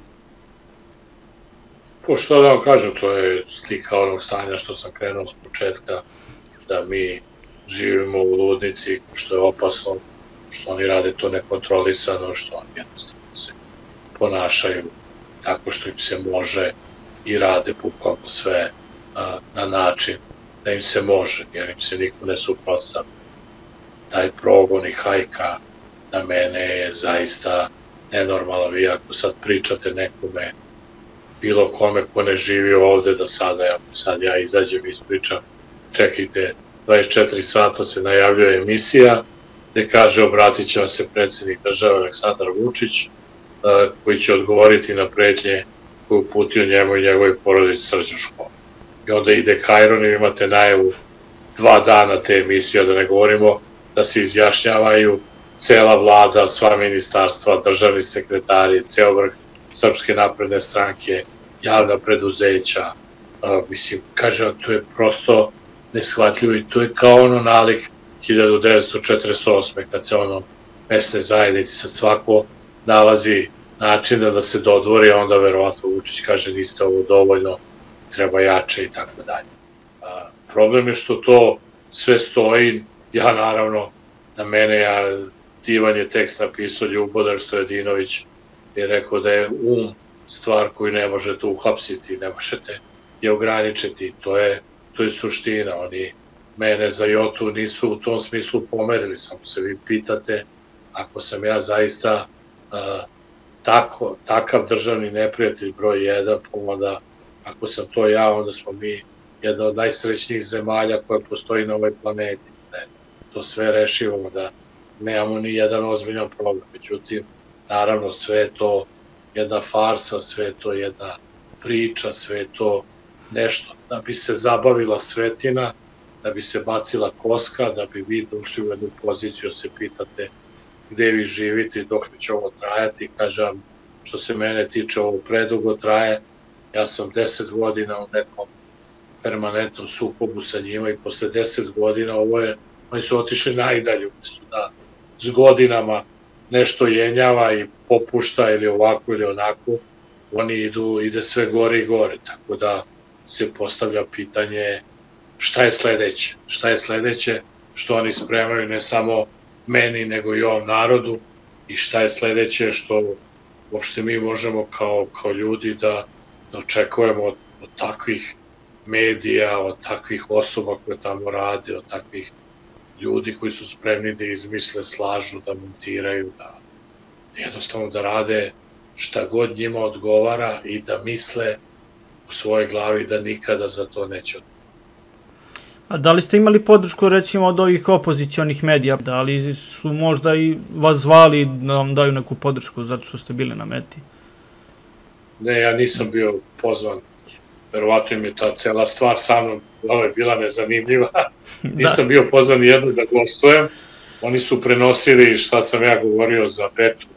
[SPEAKER 1] Što da vam kažem, to je slika onog stanja što sam krenuo s početka, da mi živimo u ludnici, što je opasno, što oni rade to nekontrolisano, što oni jednostavno se ponašaju tako što im se može i rade bukvalno sve na način da im se može, jer im se niko ne suprotstavlja. Taj progon i hajka na mene je zaista nenormalno. Vi ako sad pričate nekome, bilo kome ko ne živi ovde, da sad ja izađem i ispričam, čekajte, 24 sata se najavljuje emisija gde kaže obratit će vam se predsjednik države Aleksandar Vučić, koji će odgovoriti na pretnje koju uputio njemu i njegovoj porodici Srđan Škoro. I onda ide Kajron i imate najavu 2 dana te emisije, da ne govorimo da se izjašnjavaju cela vlada, sva ministarstva, državni sekretari, ceo vrh Srpske napredne stranke, javna preduzeća. Mislim, kažem, to je prosto neshvatljivo i to je kao ono nalik 1948. kad se ono mesne zajednici sad svako nalazi načina da se dodvori, a onda verovatno Vučić kaže niste ovo dovoljno, treba jače i tako dalje. Problem je što to sve stoji, ja naravno, na mene, divan je tekst napisao Ljubodar Stojadinović, je rekao da je stvar koju ne možete uhapsiti, ne možete je ograničiti, to je suština, oni mene za jotu nisu u tom smislu pomerili, samo se vi pitate, ako sam ja zaista takav državni neprijatelj broj 1, pa onda ako sam to ja, onda smo mi jedna od najsrećnijih zemalja koja postoji na ovoj planeti. To sve rešimo, da nemamo ni jedan ozbiljan problem. Međutim, naravno, sve je to jedna farsa, sve je to jedna priča, sve je to nešto da bi se zabavila svetina, da bi se bacila koska, da bi vi došli u jednu poziciju, se pitate gde vi živite i dok će ovo trajati. Kažem, što se mene tiče, ovo predugo traje. Ja sam 10 godina u nekom permanentnom sukobu sa njima i posle 10 godina oni su otišli najdalje, umjesto da s godinama nešto jenjava i popušta ili ovako ili onako, oni ide sve gore i gore, tako da se postavlja pitanje šta je sledeće? Šta je sledeće što oni spremaju ne samo meni nego i ovom narodu i šta je sledeće što uopšte mi možemo kao ljudi da očekujemo od takvih medija, od takvih osoba koje tamo rade, od takvih ljudi koji su spremni da izmisle, slažu, da montiraju, da jednostavno da rade šta god njima odgovara i da misle u svojoj glavi da nikada za to neće odgovarati.
[SPEAKER 2] A da li ste imali podršku recimo od ovih opozicionih medija? Da li su možda i vas zvali da vam daju neku podršku zato što ste bili na meti?
[SPEAKER 1] Ne, ja nisam bio pozvan. Verovatno im je ta cela stvar sa mnom bila nezanimljiva. Nisam bio pozvan jednog da gostujem. Oni su prenosili šta sam ja govorio za Betu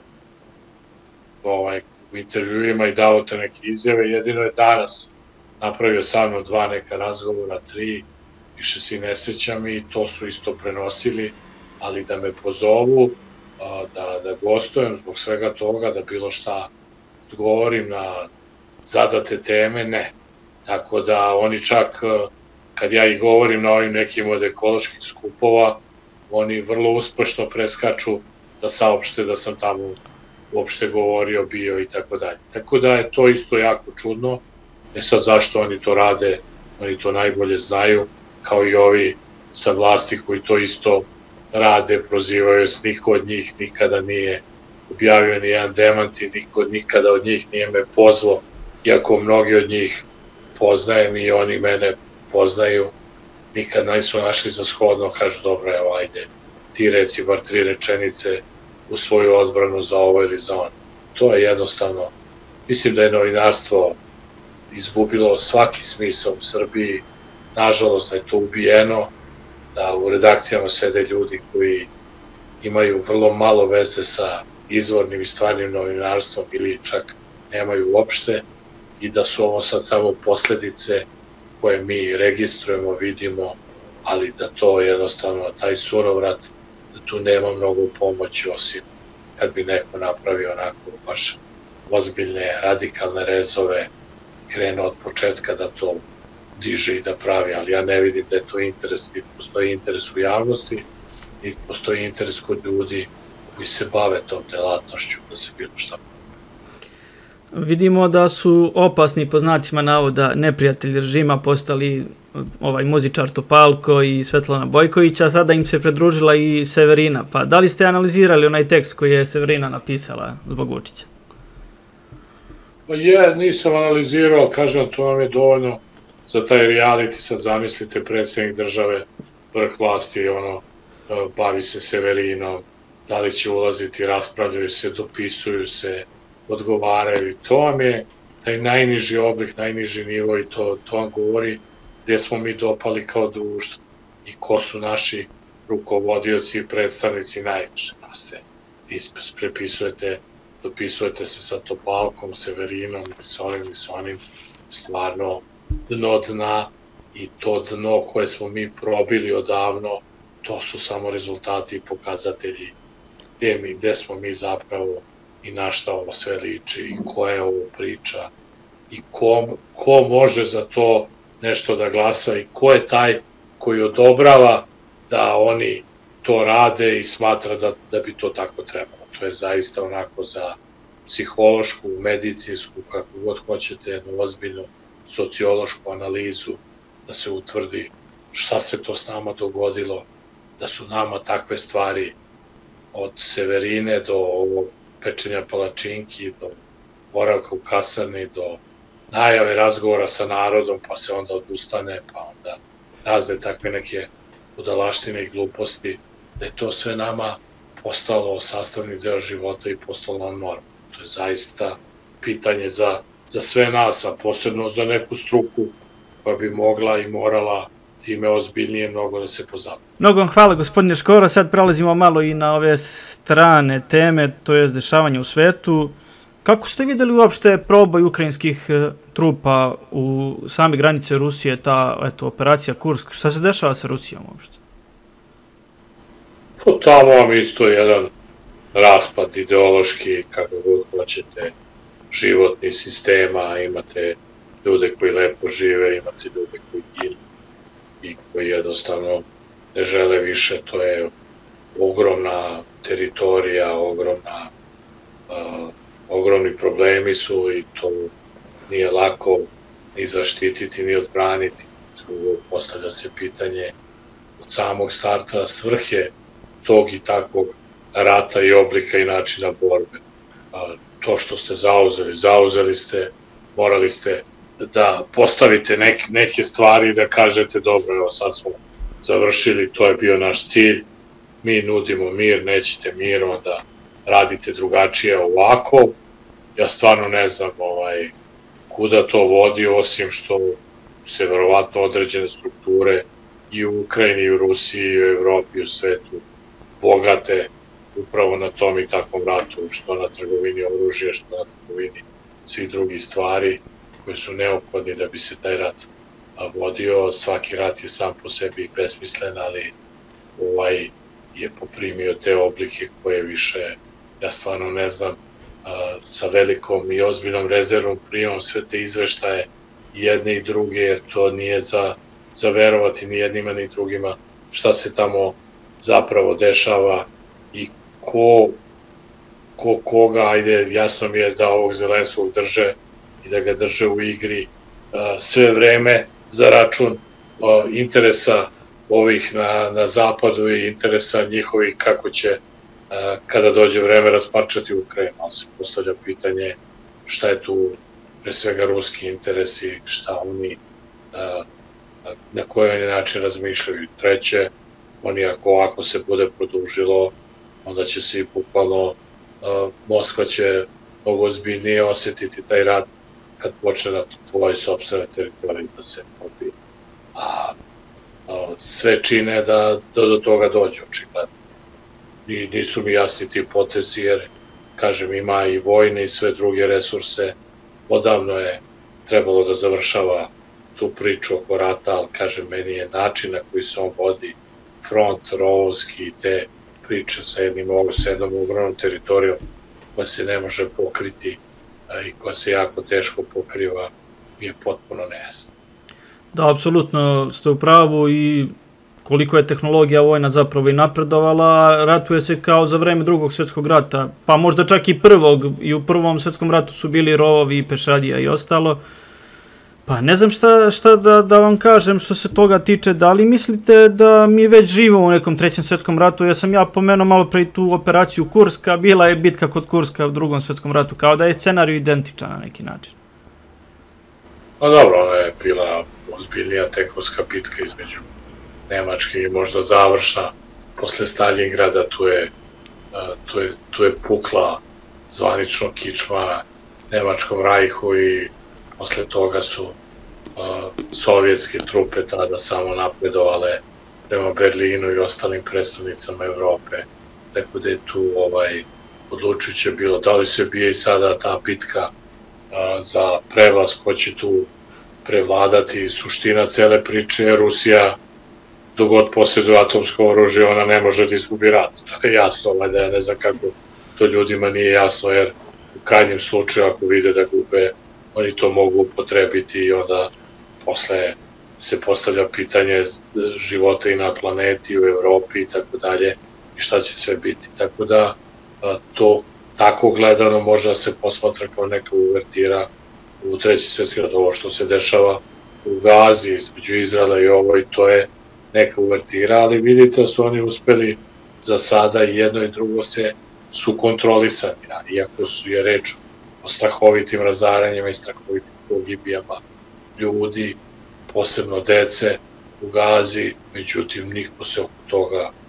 [SPEAKER 1] u intervjuima i dao te neke izjave. Jedino je danas napravio sa mnom 2 neka razgovora, 3, više se ne sećam i to su isto prenosili, ali da me pozovu, da gostujem zbog svega toga, da bilo šta odgovorim na zadate teme, ne. Tako da oni čak, kad ja i govorim na ovim nekim od ekoloških skupova, oni vrlo uspešno preskaču da saopšte da sam tamo uopšte govorio, bio i tako dalje. Tako da je to isto jako čudno. Sad zašto oni to rade, oni to najbolje znaju, kao i ovi sa vlasti koji to isto rade, prozivaju, niko od njih nikada nije objavio ni jedan demant i niko nikada od njih nije me pozvao, iako mnogi od njih poznajem i oni mene poznaju, nikad nisu našli za shodno, kažu dobro, evo ajde, ti reci bar 3 rečenice u svoju odbranu za ovo ili za ono. To je jednostavno, mislim da je novinarstvo izgubilo svaki smisao u Srbiji, nažalost da je to ubijeno, da u redakcijama sede ljudi koji imaju vrlo malo veze sa izvornim i stvarnim novinarstvom ili čak nemaju uopšte i da su ovo sad samo posledice koje mi registrujemo, vidimo, ali da to jednostavno, taj sunovrat, da tu nema mnogo pomoći osim kad bi neko napravio onako baš ozbiljne, radikalne rezove, krenuo od početka da to diže i da pravi, ali ja ne vidim da je to interes, niti postoji interes u javnosti, niti postoji interes kod ljudi koji se bave tom delatnošću da se bilo šta.
[SPEAKER 2] Vidimo da su opasni, po znacima navoda, neprijatelji režima postali ovaj muzičar Topalko i Svetlana Bojković, a sada im se pridružila i Severina. Pa da li ste analizirali onaj tekst koji je Severina napisala zbog Vučića?
[SPEAKER 1] Pa nisam analizirao, kažem, to nam je dovoljno za taj reality. Sad zamislite, predsjednik države, vrh vlasti, bavi se Severinom, da li će ulaziti, raspravljaju se, dopisuju se, odgovaraju. To vam je taj najniži oblik, najniži nivo i to vam govori gde smo mi dopali kao društvo i ko su naši rukovodioci i predstavnici najviše. Pa ste, dopisujete se sa Topalkom, Severinom ili s onim, stvarno dno dna i to dno koje smo mi probili odavno, to su samo rezultati i pokazatelji gde smo mi zapravo i na šta ovo sve liči i koja je ovo priča i ko može za to nešto da glasa i ko je taj koji odobrava da oni to rade i smatra da bi to tako trebalo. To je zaista onako za psihološku, medicinsku, kako god hoćete, jednu ozbiljnu sociološku analizu da se utvrdi šta se to s nama dogodilo, da su nama takve stvari od Severine do ovog pečenja palačinki, do boravka u kasarni, do najave razgovora sa narodom, pa se onda odustane, pa onda razne takve neke budalaštine i gluposti, da je to sve nama postalo sastavni deo života i postalo norma. To je zaista pitanje za sve nas, a posebno za neku struku koja bi mogla i morala time ozbiljnije mnogo da se pozabavi.
[SPEAKER 2] Mnogo vam hvala, gospodine Škoro. Sad prelazimo malo i na ove strane teme, to je dešavanje u svetu. Kako ste videli uopšte proboj ukrajinskih trupa u same granice Rusije, ta operacija Kursk? Šta se dešava sa Rusijom uopšte?
[SPEAKER 1] Tamo vam isto jedan raspad ideološki, kako god hoćete, životnih sistema, imate ljude koji lepo žive, imate ljude koji ginu i koji jednostavno ne žele više. To je ogromna teritorija, ogromni problemi su i to nije lako ni zaštititi, ni odbraniti. Postavlja se pitanje od samog starta svrhe tog i takvog rata i oblika i načina borbe. To što ste zauzeli ste, morali ste da postavite neke stvari i da kažete dobro, evo sad smo završili, to je bio naš cilj, mi nudimo mir, nećete mir, onda radite drugačije ovako. Ja stvarno ne znam kuda to vodi, osim što se verovatno određene strukture i u Ukrajini, i u Rusiji, i u Evropi, i u svetu bogate upravo na tom i takvom ratu, što na trgovini oružja, što na trgovini svih drugih stvari koje su neophodne da bi se taj rat vodio. Svaki rat je sam po sebi besmislen, ali ovaj je poprimio te oblike koje više, ja stvarno ne znam, sa velikom i ozbiljnom rezervom primam sve te izveštaje jedne i druge, jer to nije za verovati ni jednima ni drugima šta se tamo zapravo dešava i koga, ajde, jasno mi je da ovog Zelenskog drže i da ga drže u igri sve vreme za račun interesa ovih na zapadu i interesa njihovih kako će kada dođe vreme rasparčati Ukrajinu. Ali se postavlja pitanje šta je tu pre svega ruski interesi, šta oni, na koji način razmišljaju. Treće, oni ako se bude produžilo, onda će se i bukvalno Moskva će mnogo ozbiljnije osetiti taj rat kad počne na tvojoj sopstvene teritoriji da se pobije. A sve čine da do toga dođe, očigledno. I nisu mi jasni ti potezi, jer, kažem, ima i vojne i sve druge resurse. Odavno je trebalo da završava tu priču oko rata, ali, kažem, meni je način na koji se on vodi, front, rovovski, te priče sa jednom ogromnom teritorijom koja se ne može pokriti i koja se jako teško pokriva, je potpuno nejasno.
[SPEAKER 2] Da, apsolutno ste u pravu i koliko je tehnologija vojna zapravo i napredovala, ratuje se kao za vreme Drugog svjetskog rata, pa možda čak i prvog, i u Prvom svjetskom ratu su bili rovovi i pešadija i ostalo. Pa ne znam šta da vam kažem što se toga tiče, da li mislite da mi već živimo u nekom Trećem svjetskom ratu, jer sam ja pomenuo malo pre tu operaciju Kurska, bila je bitka kod Kurska u Drugom svjetskom ratu, kao da je scenarij identičan na neki način.
[SPEAKER 1] Pa dobro, ona je bila ozbiljnija tekovska bitka između Nemačke i možda završna posle Staljingrada, tu je pukla zvanično kičma Nemačkom rajhu i posle toga su sovjetske trupe tada samo napredovale prema Berlinu i ostalim predstavnicama Evrope. Tako da je tu odlučujuće bilo da li se bije i sada ta bitka za prevlast, ko će tu prevladati. Suština cele priče je Rusija, dok god posjeduje atomsko oružje, ona ne može da izgubi rat. To je jasno, da ja ne znam kako to ljudima nije jasno, jer u krajnjem slučaju ako vide da gube, oni to mogu upotrebiti i onda posle se postavlja pitanje života i na planeti, i u Evropi i tako dalje, i šta će sve biti. Tako da to tako gledano može da se posmatra kao neka uvertira u Treći svjetski rat. Ovo što se dešava u Gazi između Izraela i ovo, i to je neka uvertira, ali vidite da su oni uspeli za sada i jedno i drugo su kontrolisani, iako je reč o strahovitim razaranjima i strahovitim pogibijama ljudi, posebno dece u Gazi, međutim niko se oko toga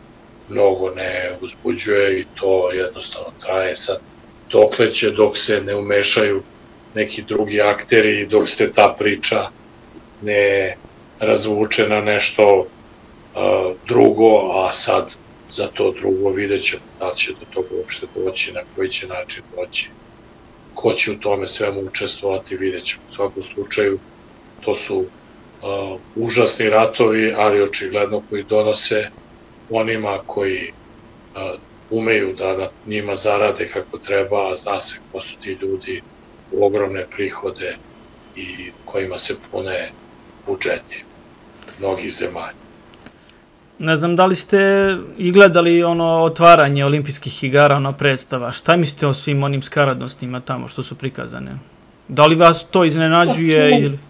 [SPEAKER 1] mnogo ne uzbuđuje i to jednostavno traje sad dokle će, dok se ne umešaju neki drugi akteri i dok se ta priča ne razvuče na nešto drugo, a sad za to drugo vidjet ćemo da li će do toga uopšte doći, na koji će način doći, ko će u tome svemu učestvovati, vidjet ćemo. U svakom slučaju, to su užasni ratovi, ali očigledno koji donose onima koji umeju da na njima zarade kako treba, a zna se ko su ti ljudi, u ogromne prihode i kojima se pune budžeti mnogih zemalja.
[SPEAKER 2] Ne znam da li ste i gledali ono otvaranje olimpijskih igara, ono predstava. Šta mislite o svim onim skaradnostima tamo što su prikazane? Da li vas to iznenađuje ili...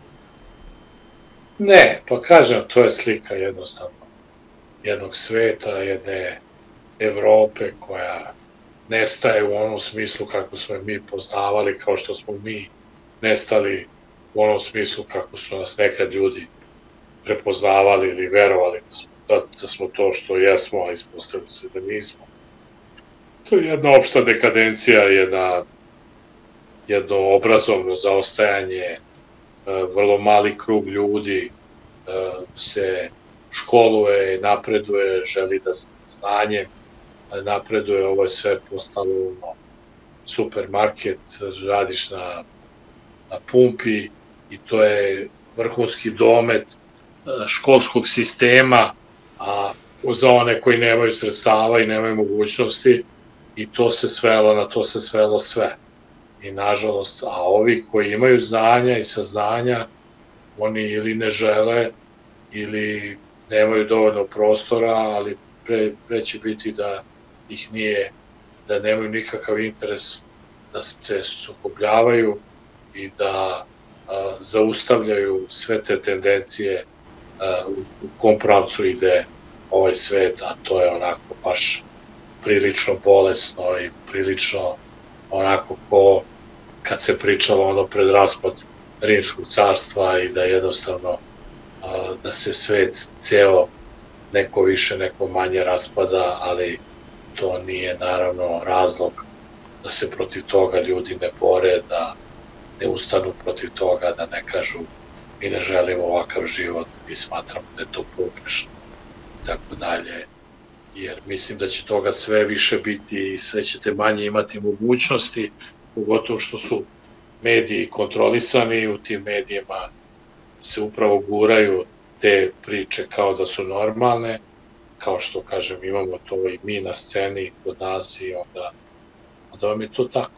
[SPEAKER 1] Ne, pa kažem, to je slika jednostavno jednog sveta, jedne Evrope koja nestaje u onom smislu kako smo mi poznavali, kao što smo mi nestali u onom smislu kako su nas nekad ljudi prepoznavali ili verovali da smo to što jesmo, a ispostavili se da nismo. To je jedna opšta dekadencija, jedno obrazovno zaostajanje, vrlo mali krug ljudi se školuje, napreduje, želi da znanjem napreduje, ovo je sve postalo supermarket, radiš na pumpi i to je vrhunski domet školskog sistema, a za one koji nemaju sredstava i nemaju mogućnosti, i to se svelo, na to se svelo sve. I nažalost, a ovi koji imaju znanja i saznanja, oni ili ne žele, ili nemaju dovoljno prostora, ali pre će biti da ih nije, da nemaju nikakav interes da se sukobljavaju i da zaustavljaju sve te tendencije u kom pravcu ide ovaj svet, a to je onako baš prilično bolesno i prilično onako ko kad se pričalo ono pred raspad Rimskog carstva i da jednostavno da se svet ceo neko više, neko manje raspada, ali to nije naravno razlog da se protiv toga ljudi ne bore, da ne ustanu protiv toga, da ne kažu mi ne želimo ovakav život i smatramo da je to pogrešno i tako dalje. Jer mislim da će toga sve više biti i sve ćete manje imati mogućnosti, pogotovo što su mediji kontrolisani, u tim medijima se upravo guraju te priče kao da su normalne, kao što, kažem, imamo to i mi na sceni kod nas i onda vam je to tako.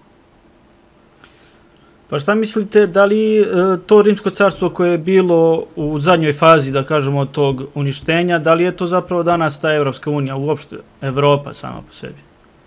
[SPEAKER 2] Pa šta mislite, da li to Rimsko carstvo koje je bilo u zadnjoj fazi, da kažemo, tog uništenja, da li je to zapravo danas ta Evropska unija, uopšte Evropa sama po sebi?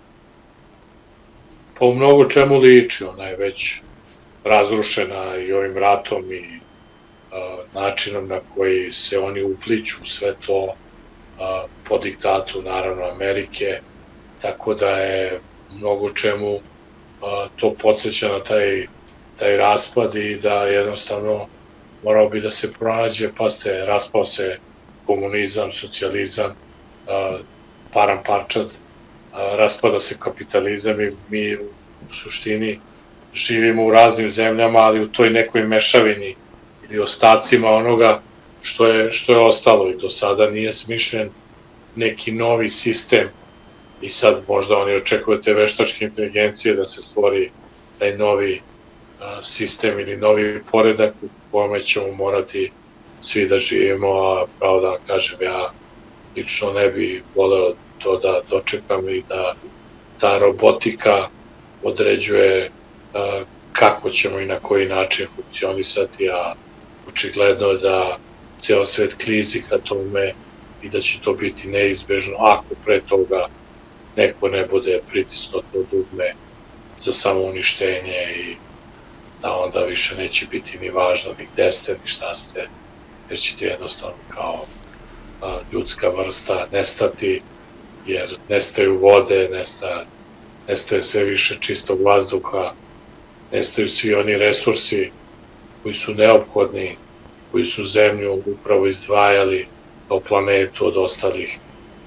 [SPEAKER 1] Pa u mnogo čemu liči, ona je već razrušena i ovim ratom i načinom na koji se oni upliću sve to po diktatu, naravno, Amerike, tako da je mnogo čemu to podsjeća na taj raspad i da jednostavno morao bi da se pronađe, pa raspao se komunizam, socijalizam, param parčad, raspada se kapitalizam i mi u suštini živimo u raznim zemljama, ali u toj nekoj mešavini ili ostacima onoga što je ostalo i do sada nije smišljen neki novi sistem i sad možda oni očekuju te veštačke inteligencije da se stvori taj novi sistem ili novi poredak u kome ćemo morati svi da živimo, a pravo da vam kažem, ja lično ne bi voleo to da dočekam i da ta robotika određuje kako ćemo i na koji način funkcionisati, a očigledno je da ceo svet klizi ka tome i da će to biti neizbežno ako pre toga neko ne bude pritisnuo to dugme za samouništenje i da onda više neće biti ni važno ni gde ste, ni šta ste, jer ćete jednostavno kao ljudska vrsta nestati, jer nestaju vode, nestaje sve više čistog vazduha, nestaju svi oni resursi koji su neophodni, koji su zemlju upravo izdvajali kao planetu od ostalih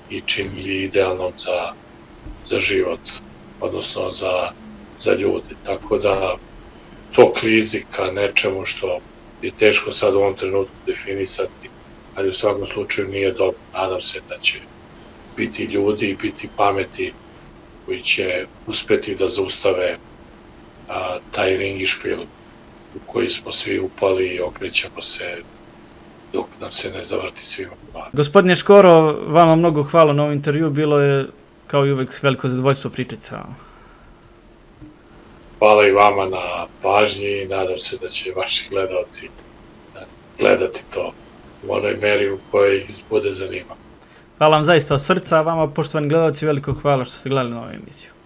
[SPEAKER 1] i činili idealnom za život, odnosno za ljude. Tako da to klizi ka nečemu što je teško sad u ovom trenutku definisati, ali u svakom slučaju nije dobro. Nadam se da će biti ljudi i biti pameti koji će uspeti da zaustave taj ringišpil u koji smo svi upali i okrećemo se dok nam se ne zavrti svima u glavi.
[SPEAKER 2] Gospodine Škoro, vama mnogo hvala na ovom intervju, bilo je kao i uvek veliko zadovoljstvo pričati sa vama.
[SPEAKER 1] Hvala i vama na pažnji i nadam se da će vaši gledalci gledati to u onoj meri u kojoj ih bude zanimalo.
[SPEAKER 2] Hvala vam zaista od srca, a vama poštovani gledalci veliko hvala što ste gledali na ovu emisiju.